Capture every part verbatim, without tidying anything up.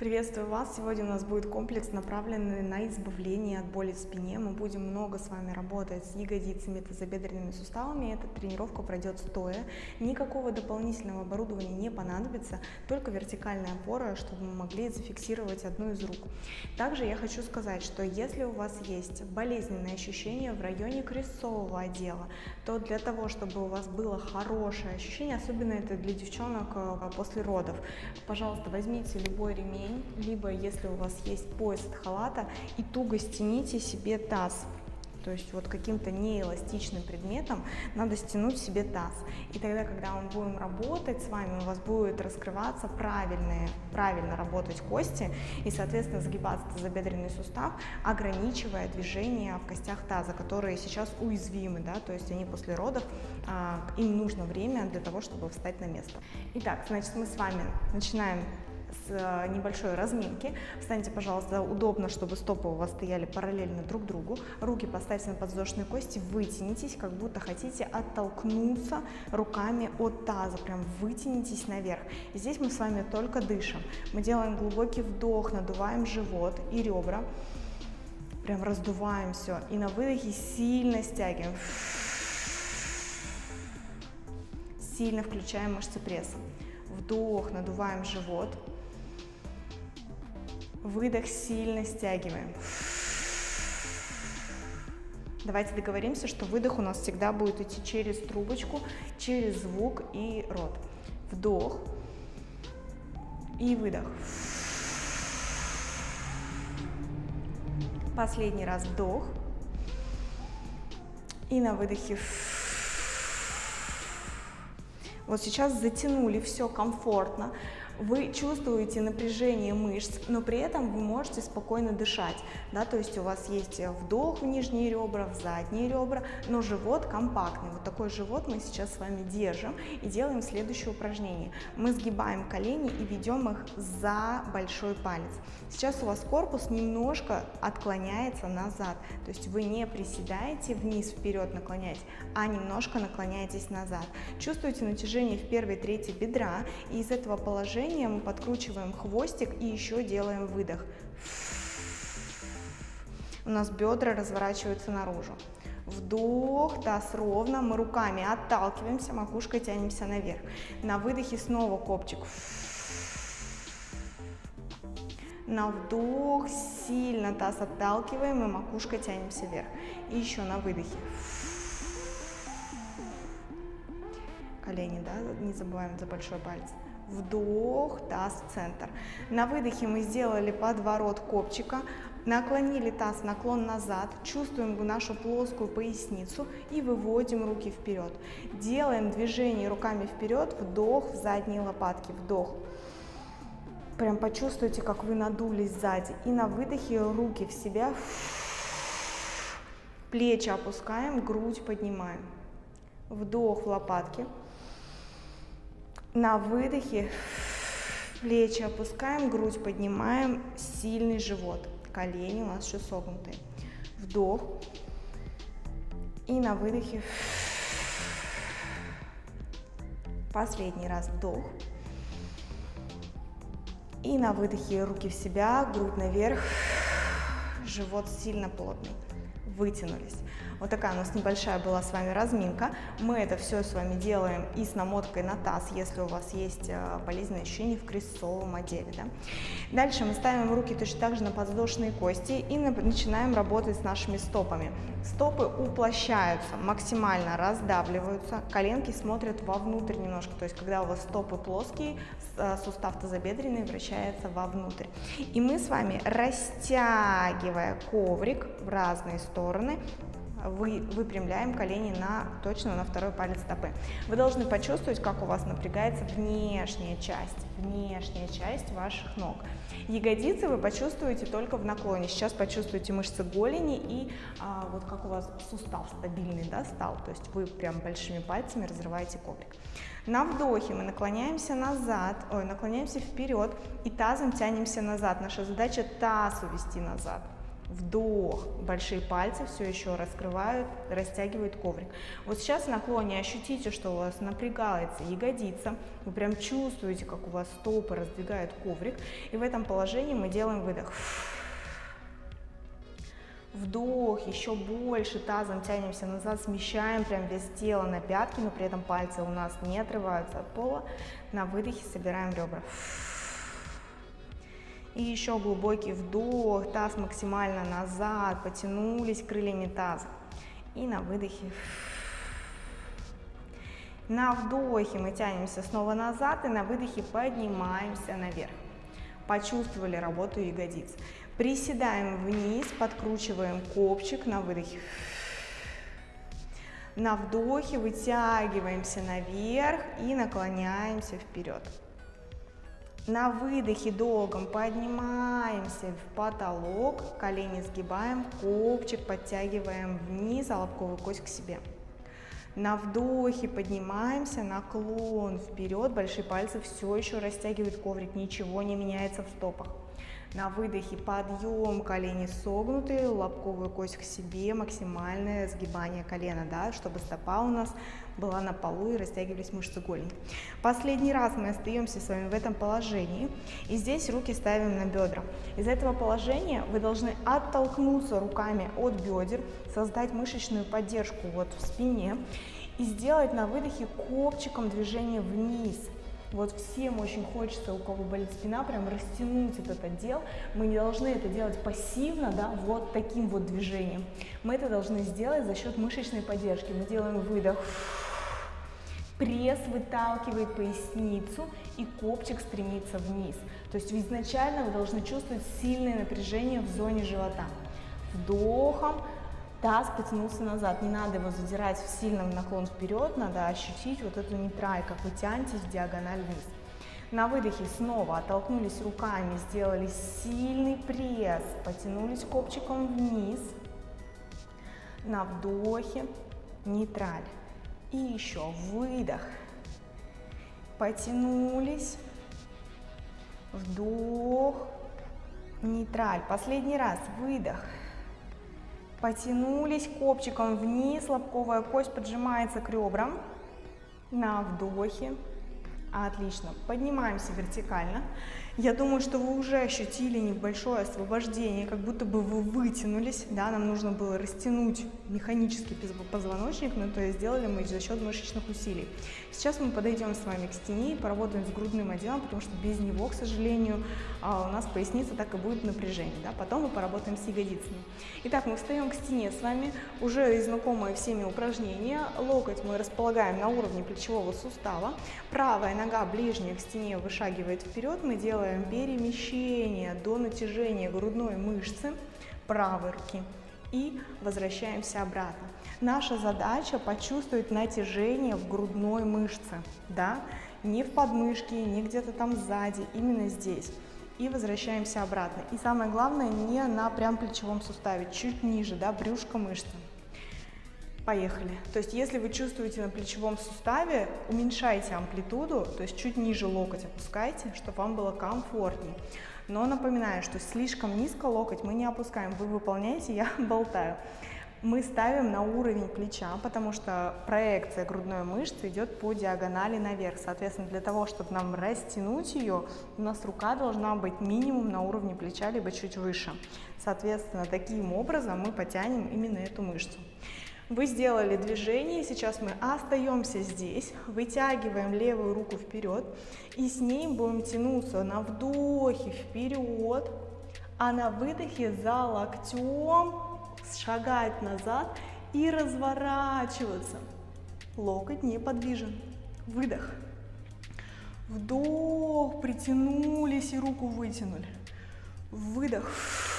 Приветствую вас! Сегодня у нас будет комплекс, направленный на избавление от боли в спине. Мы будем много с вами работать с ягодицами, тазобедренными суставами. Эта тренировка пройдет стоя. Никакого дополнительного оборудования не понадобится, только вертикальная опора, чтобы мы могли зафиксировать одну из рук. Также я хочу сказать, что если у вас есть болезненные ощущения в районе крестцового отдела, то для того, чтобы у вас было хорошее ощущение, особенно это для девчонок после родов, пожалуйста, возьмите любой ремень, либо, если у вас есть пояс от халата, и туго стяните себе таз. То есть вот каким-то неэластичным предметом надо стянуть себе таз. И тогда, когда мы будем работать с вами, у вас будет раскрываться правильные, правильно работать кости и, соответственно, сгибаться тазобедренный сустав, ограничивая движение в костях таза, которые сейчас уязвимы, да, то есть они после родов, а, им нужно время для того, чтобы встать на место. Итак, значит, мы с вами начинаем с небольшой разминки. Встаньте, пожалуйста, удобно, чтобы стопы у вас стояли параллельно друг другу. Руки поставьте на подвздошные кости, вытянитесь, как будто хотите оттолкнуться руками от таза. Прям вытянитесь наверх. И здесь мы с вами только дышим. Мы делаем глубокий вдох, надуваем живот и ребра. Прям раздуваем все. И на выдохе сильно стягиваем. Сильно включаем мышцы пресса. Вдох, надуваем живот. Выдох, сильно стягиваем. Давайте договоримся, что выдох у нас всегда будет идти через трубочку, через звук и рот. Вдох и выдох. Последний раз вдох. И на выдохе. Вот сейчас затянули, все комфортно. Вы чувствуете напряжение мышц, но при этом вы можете спокойно дышать, да, то есть у вас есть вдох в нижние ребра, в задние ребра, но живот компактный. Вот такой живот мы сейчас с вами держим и делаем следующее упражнение. Мы сгибаем колени и ведем их за большой палец. Сейчас у вас корпус немножко отклоняется назад, то есть вы не приседаете вниз, вперед наклоняетесь, а немножко наклоняетесь назад. Чувствуете натяжение в первой трети бедра, и из этого положения мы подкручиваем хвостик и еще делаем выдох. У нас бедра разворачиваются наружу. Вдох, таз ровно, мы руками отталкиваемся, макушкой тянемся наверх. На выдохе снова копчик. На вдох сильно таз отталкиваем и макушкой тянемся вверх. И еще на выдохе. Колени, да, не забываем за большой палец. Вдох, таз в центр. На выдохе мы сделали подворот копчика, наклонили таз, наклон назад, чувствуем нашу плоскую поясницу и выводим руки вперед. Делаем движение руками вперед, вдох в задние лопатки, вдох. Прям почувствуйте, как вы надулись сзади. И на выдохе руки в себя, плечи опускаем, грудь поднимаем. Вдох в лопатки. На выдохе плечи опускаем, грудь поднимаем, сильный живот. Колени у нас еще согнутые. Вдох. И на выдохе. Последний раз вдох. И на выдохе руки в себя, грудь наверх, живот сильно плотный. Вытянулись. Вот такая у нас небольшая была с вами разминка. Мы это все с вами делаем и с намоткой на таз, если у вас есть болезненные ощущения в крестцовом отделе. Да? Дальше мы ставим руки точно так же на подвздошные кости и начинаем работать с нашими стопами. Стопы уплощаются, максимально раздавливаются, коленки смотрят вовнутрь немножко, то есть когда у вас стопы плоские, сустав тазобедренный вращается вовнутрь. И мы с вами, растягивая коврик в разные стороны, Вы, выпрямляем колени на, точно на второй палец стопы. Вы должны почувствовать, как у вас напрягается внешняя часть, внешняя часть ваших ног. Ягодицы вы почувствуете только в наклоне. Сейчас почувствуете мышцы голени и а, вот как у вас сустав стабильный, да, стал. То есть вы прям большими пальцами разрываете коврик. На вдохе мы наклоняемся назад, ой, наклоняемся вперед и тазом тянемся назад. Наша задача таз увести назад. Вдох, большие пальцы все еще раскрывают, растягивают коврик. Вот сейчас в наклоне ощутите, что у вас напрягается ягодица, вы прям чувствуете, как у вас стопы раздвигают коврик, и в этом положении мы делаем выдох. Вдох, еще больше тазом тянемся назад, смещаем прям вес тела на пятки, но при этом пальцы у нас не отрываются от пола. На выдохе собираем ребра. И еще глубокий вдох, таз максимально назад, потянулись крыльями таза. И на выдохе. На вдохе мы тянемся снова назад, и на выдохе поднимаемся наверх. Почувствовали работу ягодиц. Приседаем вниз, подкручиваем копчик на выдохе. На вдохе вытягиваемся наверх и наклоняемся вперед. На выдохе долгом поднимаемся в потолок, колени сгибаем, копчик подтягиваем вниз, а лобковую кость к себе. На вдохе поднимаемся, наклон вперед, большие пальцы все еще растягивают коврик, ничего не меняется в стопах. На выдохе подъем, колени согнутые, лобковую кость к себе, максимальное сгибание колена, да, чтобы стопа у нас была на полу и растягивались мышцы голени. Последний раз мы остаемся с вами в этом положении, и здесь руки ставим на бедра. Из этого положения вы должны оттолкнуться руками от бедер, создать мышечную поддержку вот в спине и сделать на выдохе копчиком движение вниз. Вот всем очень хочется, у кого болит спина, прям растянуть этот отдел. Мы не должны это делать пассивно, да, вот таким вот движением. Мы это должны сделать за счет мышечной поддержки. Мы делаем выдох, пресс выталкивает поясницу, и копчик стремится вниз. То есть изначально вы должны чувствовать сильное напряжение в зоне живота. Вдохом таз потянулся назад, не надо его задирать в сильном наклон вперед, надо ощутить вот эту нейтраль, как вы тянетесь в диагональ вниз. На выдохе снова оттолкнулись руками, сделали сильный пресс, потянулись копчиком вниз. На вдохе нейтраль. И еще выдох. Потянулись. Вдох. Нейтраль. Последний раз. Выдох. Потянулись копчиком вниз, лобковая кость поджимается к ребрам. На вдохе. Отлично. Поднимаемся вертикально. Я думаю, что вы уже ощутили небольшое освобождение, как будто бы вы вытянулись. Да, нам нужно было растянуть механический позвоночник, но то есть сделали мы за счет мышечных усилий. Сейчас мы подойдем с вами к стене и поработаем с грудным отделом, потому что без него, к сожалению, у нас поясница так и будет в напряжении. Да? Потом мы поработаем с ягодицами. Итак, мы встаем к стене с вами, уже знакомые всеми упражнения. Локоть мы располагаем на уровне плечевого сустава. Правая нога ближняя к стене вышагивает вперед. Мы делаем перемещение до натяжения грудной мышцы правой руки и возвращаемся обратно. Наша задача почувствовать натяжение в грудной мышце, да, не в подмышке, не где-то там сзади, именно здесь. И возвращаемся обратно. И самое главное, не на прям плечевом суставе, чуть ниже, да, брюшко мышцы. Поехали. То есть, если вы чувствуете на плечевом суставе, уменьшайте амплитуду, то есть чуть ниже локоть опускайте, чтобы вам было комфортнее. Но напоминаю, что слишком низко локоть мы не опускаем. Вы выполняете, я болтаю. Мы ставим на уровень плеча, потому что проекция грудной мышцы идет по диагонали наверх. Соответственно, для того, чтобы нам растянуть ее, у нас рука должна быть минимум на уровне плеча, либо чуть выше. Соответственно, таким образом мы потянем именно эту мышцу. Вы сделали движение, сейчас мы остаемся здесь, вытягиваем левую руку вперед и с ней будем тянуться на вдохе вперед, а на выдохе за локтем шагать назад и разворачиваться. Локоть неподвижен. Выдох. Вдох, притянулись и руку вытянули. Выдох.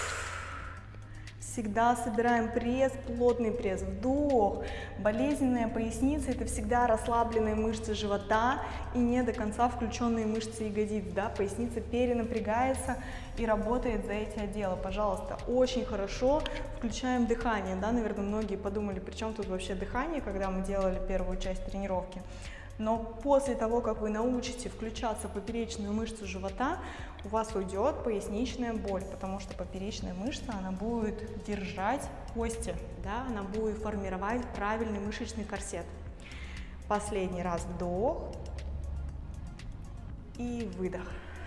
Всегда собираем пресс, плотный пресс, вдох. Болезненная поясница – это всегда расслабленные мышцы живота и не до конца включенные мышцы ягодиц. Да? Поясница перенапрягается и работает за эти отделы. Пожалуйста, очень хорошо включаем дыхание. Да? Наверное, многие подумали, при чем тут вообще дыхание, когда мы делали первую часть тренировки. Но после того, как вы научите включаться в поперечную мышцу живота, у вас уйдет поясничная боль, потому что поперечная мышца, она будет держать кости, да, она будет формировать правильный мышечный корсет. Последний раз вдох и выдох.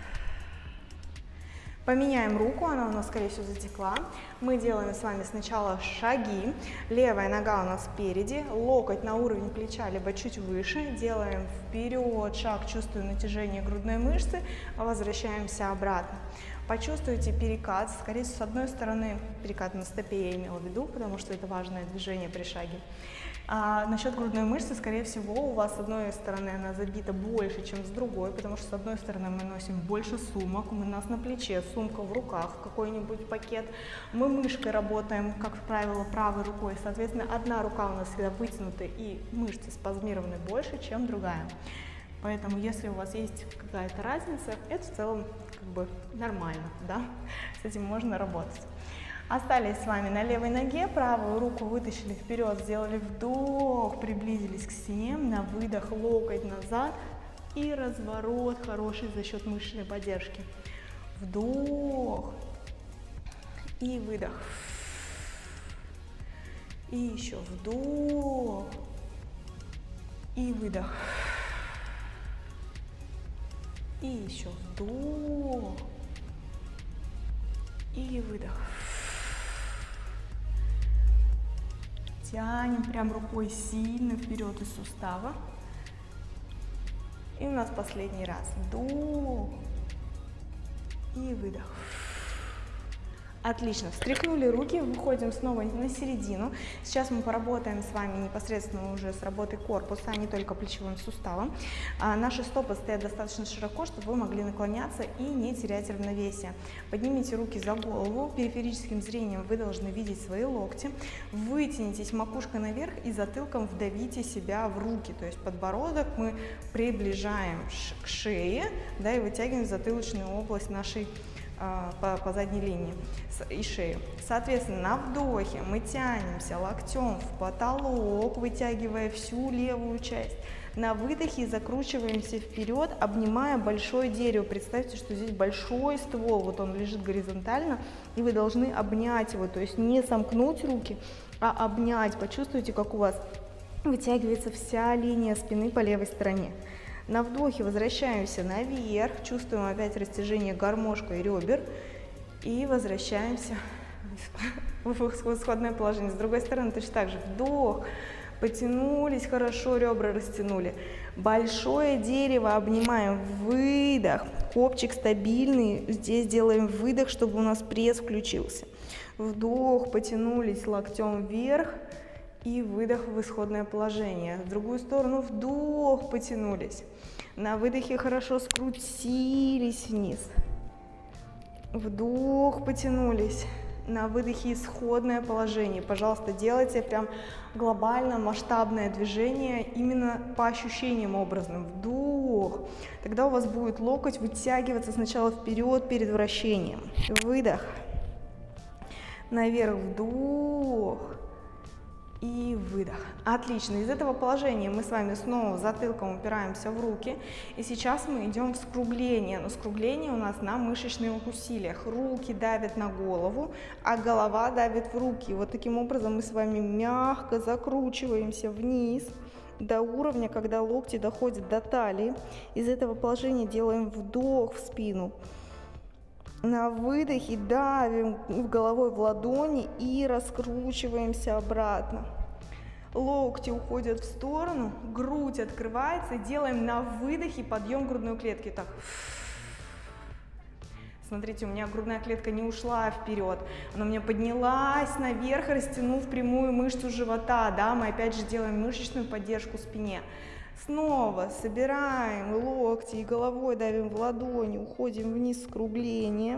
Поменяем руку, она у нас, скорее всего, затекла. Мы делаем с вами сначала шаги. Левая нога у нас спереди, локоть на уровень плеча, либо чуть выше. Делаем вперед шаг, чувствуя натяжение грудной мышцы, возвращаемся обратно. Почувствуйте перекат, скорее всего, с одной стороны, перекат на стопе я имела в виду, потому что это важное движение при шаге. А насчет грудной мышцы, скорее всего, у вас с одной стороны она забита больше, чем с другой, потому что с одной стороны мы носим больше сумок, у нас на плече сумка, в руках какой-нибудь пакет, мы мышкой работаем, как правило, правой рукой, соответственно, одна рука у нас всегда вытянута и мышцы спазмированы больше, чем другая. Поэтому, если у вас есть какая-то разница, это в целом как бы нормально, да, с этим можно работать. Остались с вами на левой ноге, правую руку вытащили вперед, сделали вдох, приблизились к стене, на выдох локоть назад и разворот хороший за счет мышечной поддержки. Вдох и выдох. И еще вдох и выдох. И еще вдох и выдох. Тянем прям рукой сильно вперед из сустава. И у нас последний раз. Вдох и выдох. Отлично. Встряхнули руки, выходим снова на середину. Сейчас мы поработаем с вами непосредственно уже с работой корпуса, а не только плечевым суставом. А наши стопы стоят достаточно широко, чтобы вы могли наклоняться и не терять равновесие. Поднимите руки за голову. Периферическим зрением вы должны видеть свои локти. Вытянитесь макушкой наверх и затылком вдавите себя в руки. То есть подбородок мы приближаем к шее, да, и вытягиваем затылочную область нашей По, по задней линии и шею. Соответственно, на вдохе мы тянемся локтем в потолок, вытягивая всю левую часть. На выдохе закручиваемся вперед, обнимая большое дерево. Представьте, что здесь большой ствол, вот он лежит горизонтально, и вы должны обнять его, то есть не сомкнуть руки, а обнять. Почувствуйте, как у вас вытягивается вся линия спины по левой стороне. На вдохе возвращаемся наверх, чувствуем опять растяжение гармошка и ребер. И возвращаемся в исходное положение. С другой стороны точно так же. Вдох, потянулись, хорошо, ребра растянули. Большое дерево обнимаем, выдох. Копчик стабильный, здесь делаем выдох, чтобы у нас пресс включился. Вдох, потянулись локтем вверх. И выдох в исходное положение. В другую сторону вдох, потянулись. На выдохе хорошо скрутились вниз. Вдох, потянулись. На выдохе исходное положение. Пожалуйста, делайте прям глобально масштабное движение именно по ощущениям образным. Вдох. Тогда у вас будет локоть вытягиваться сначала вперед перед вращением. Выдох. Наверх вдох. И выдох. Отлично. Из этого положения мы с вами снова затылком упираемся в руки. И сейчас мы идем в скругление. Но скругление у нас на мышечных усилиях. Руки давят на голову, а голова давит в руки. Вот таким образом мы с вами мягко закручиваемся вниз до уровня, когда локти доходят до талии. Из этого положения делаем вдох в спину. На выдохе давим головой в ладони и раскручиваемся обратно. Локти уходят в сторону, грудь открывается. Делаем на выдохе подъем грудной клетки. Так. Смотрите, у меня грудная клетка не ушла вперед. Она у меня поднялась наверх, растянув прямую мышцу живота. Да, мы опять же делаем мышечную поддержку спине. Снова собираем локти и головой давим в ладони, уходим вниз в скругление.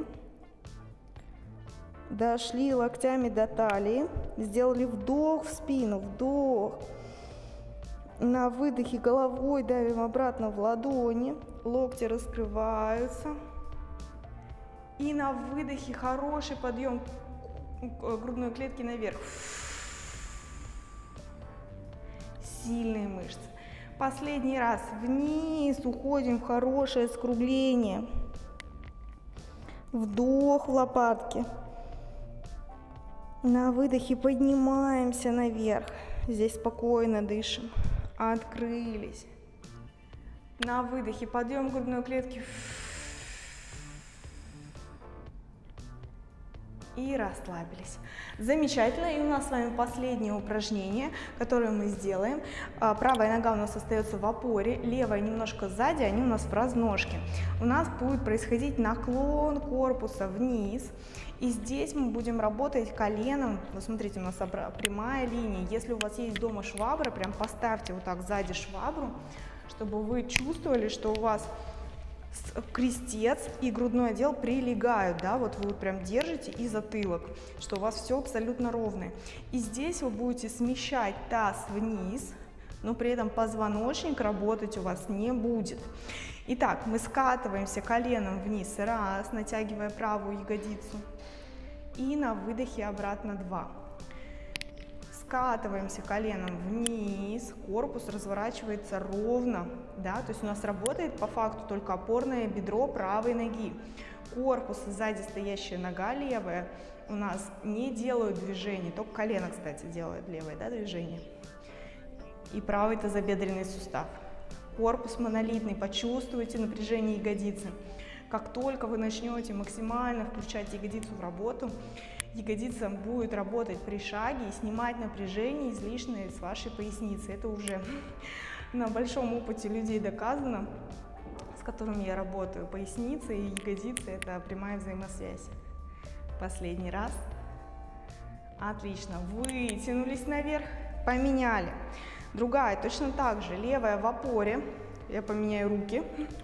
Дошли локтями до талии, сделали вдох в спину, вдох. На выдохе головой давим обратно в ладони, локти раскрываются. И на выдохе хороший подъем грудной клетки наверх. Сильные мышцы. Последний раз вниз уходим в хорошее скругление. Вдох в лопатки. На выдохе поднимаемся наверх. Здесь спокойно дышим. Открылись. На выдохе подъем грудной клетки. И расслабились. Замечательно. И у нас с вами последнее упражнение, которое мы сделаем. Правая нога у нас остается в опоре, левая немножко сзади, они у нас в разножке. У нас будет происходить наклон корпуса вниз. И здесь мы будем работать коленом. Вот смотрите, у нас прямая линия. Если у вас есть дома швабра, прям поставьте вот так сзади швабру, чтобы вы чувствовали, что у вас крестец и грудной отдел прилегают, да, вот вы прям держите и затылок, что у вас все абсолютно ровное. И здесь вы будете смещать таз вниз, но при этом позвоночник работать у вас не будет. Итак, мы скатываемся коленом вниз, раз, натягивая правую ягодицу, и на выдохе обратно два. Скатываемся коленом вниз, корпус разворачивается ровно, да, то есть у нас работает по факту только опорное бедро правой ноги. Корпус, сзади стоящая нога левая у нас не делают движений, только колено, кстати, делает левое, да, движение. И правый тазобедренный сустав. Корпус монолитный, почувствуйте напряжение ягодицы. Как только вы начнете максимально включать ягодицу в работу, ягодица будет работать при шаге и снимать напряжение излишнее с вашей поясницы. Это уже на большом опыте людей доказано, с которыми я работаю. Поясница и ягодица – это прямая взаимосвязь. Последний раз. Отлично. Вытянулись наверх, поменяли. Другая точно так же. Левая в опоре. Я поменяю руки.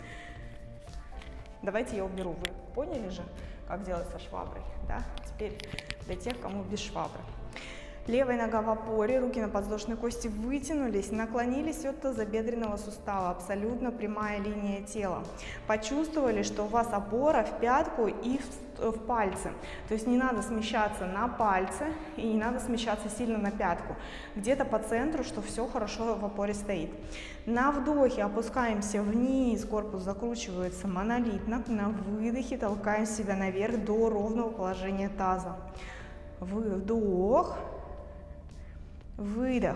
Давайте я уберу. Вы поняли же, как делать со шваброй? Да? Теперь для тех, кому без швабры. Левая нога в опоре, руки на подвздошной кости вытянулись, наклонились от тазобедренного сустава, абсолютно прямая линия тела. Почувствовали, что у вас опора в пятку и в, в пальцы. То есть не надо смещаться на пальцы и не надо смещаться сильно на пятку. Где-то по центру, что все хорошо в опоре стоит. На вдохе опускаемся вниз, корпус закручивается монолитно. На выдохе толкаем себя наверх до ровного положения таза. Вдох. Выдох.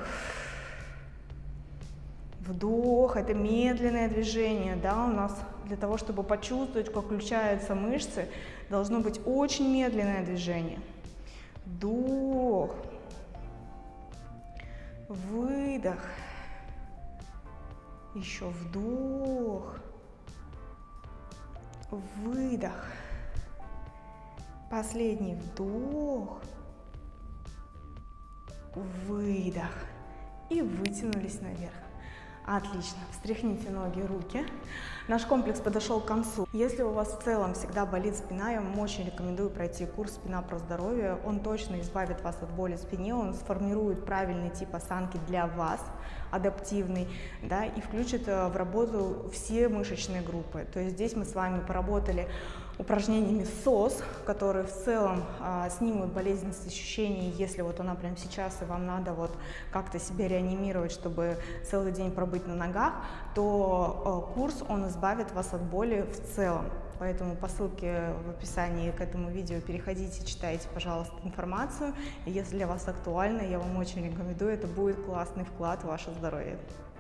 Вдох. Это медленное движение, да, у нас для того, чтобы почувствовать, как включаются мышцы, должно быть очень медленное движение. Вдох. Выдох. Еще вдох. Выдох. Последний вдох. Выдох. И вытянулись наверх. Отлично. Встряхните ноги, руки. Наш комплекс подошел к концу. Если у вас в целом всегда болит спина, я вам очень рекомендую пройти курс «Спина про здоровье». Он точно избавит вас от боли в спине, он сформирует правильный тип осанки для вас, адаптивный, да, и включит в работу все мышечные группы. То есть здесь мы с вами поработали упражнениями СОС, которые в целом а, снимут болезненность ощущений, если вот она прямо сейчас и вам надо вот как-то себя реанимировать, чтобы целый день пробыть на ногах, то а, курс он избавит вас от боли в целом. Поэтому по ссылке в описании к этому видео переходите, читайте, пожалуйста, информацию. И если для вас актуально, я вам очень рекомендую, это будет классный вклад в ваше здоровье.